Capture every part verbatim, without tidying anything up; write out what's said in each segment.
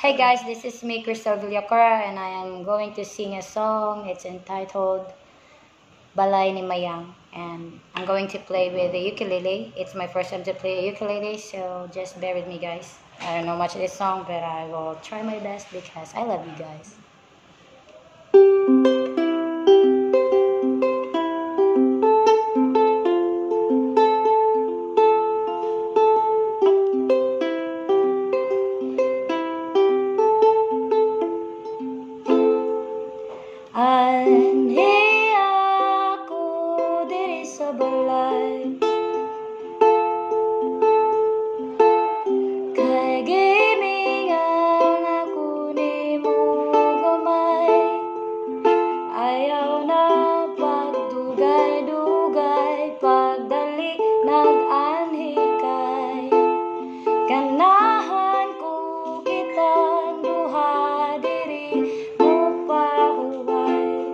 Hey guys, this is me, Crystal Villacora, and I am going to sing a song. It's entitled Balay ni Mayang, and I'm going to play with the ukulele. It's my first time to play a ukulele, so just bear with me, guys. I don't know much of this song, but I will try my best because I love you guys. Anhi ako diri sa balay, kay gimingan ako nimo gamay. Ayaw na pagdugay-dugay, pagdali nag-anhi kay ganahan ko kitang duha diri mo pahuway.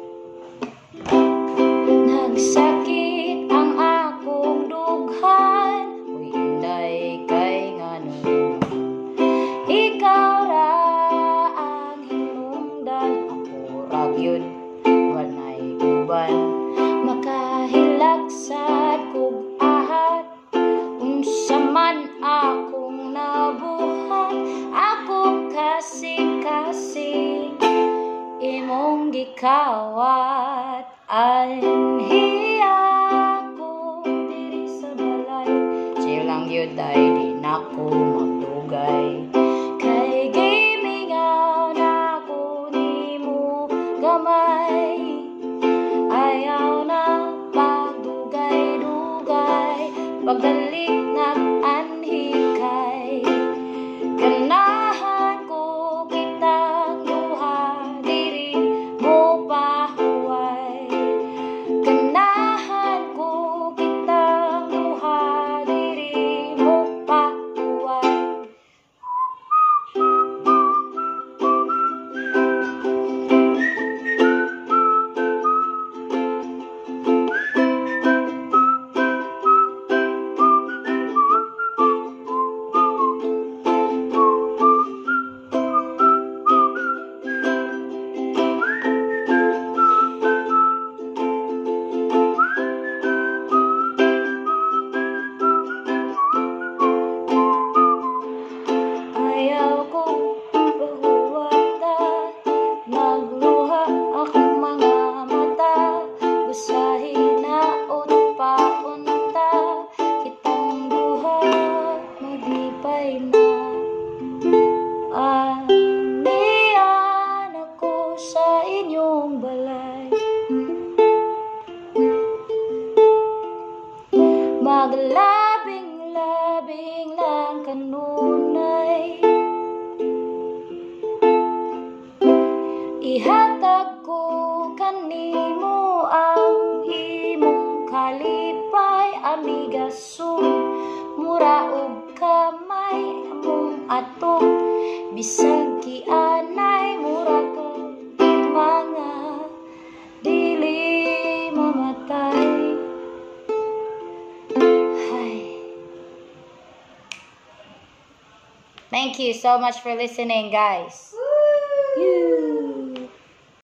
Nagsakit ang akong dughan, uy inday kay nganon. Ikaw ra ang hinungdan, ako ra gyud walay uban. Makahilagsad kog ahat, unsa man akong nabuhat. Ako kasi-kasi imong gikawat. Anhi ako diri sa balay, silang yun ay di nako magdugay. Kay gimingaw na ako nimo gamay. Ayaw na pagdugay-dugay, pagdali nag-anhi kay ganahan ko kitang duha diri mo pahuway. Ganahan ko kitang duha diri mo pahuway. Ayaw kong pahuwatan, nagluha akong mga mata. Busahin na ut paunta, kitang duha maglipay na. Anian ako sa inyong balay, maglabing-labing lang kanunay. Ihatag ko kanimo ang imong kalipay, amigason mura og kamay among atok. Bisag kianay mura ka mga dili mamatay. Hi. Thank you so much for listening, guys. You.